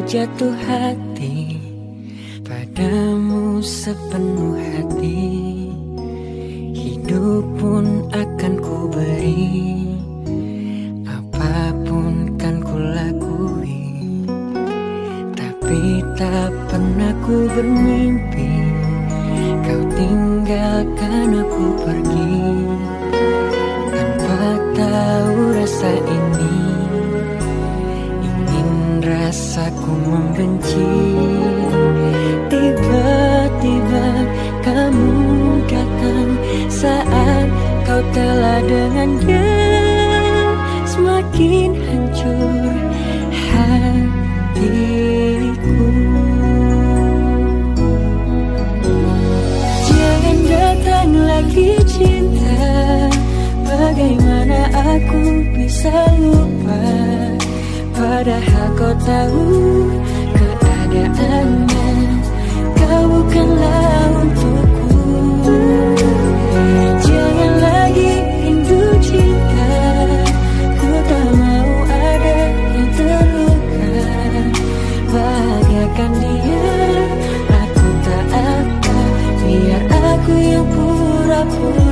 jatuh hati padamu sepenuh hati. Hidup pun akan ku beri, apapun kan ku lakui. Tapi tak pernah ku bermimpi kau tinggalkan aku pergi. Tanpa tahu rasa ini, ingin rasaku membenci. Tiba-tiba kamu datang saat kau telah dengan dia. Semakin hancur hatiku. Jangan datang lagi cinta, bagaimana aku bisa lupa, padahal kau tahu keadaannya. Kau bukanlah untukku. Jangan lagi rindu cinta, ku tak mau ada yang terluka. Bahagiakan dia, aku tak apa, biar aku yang pura-pura.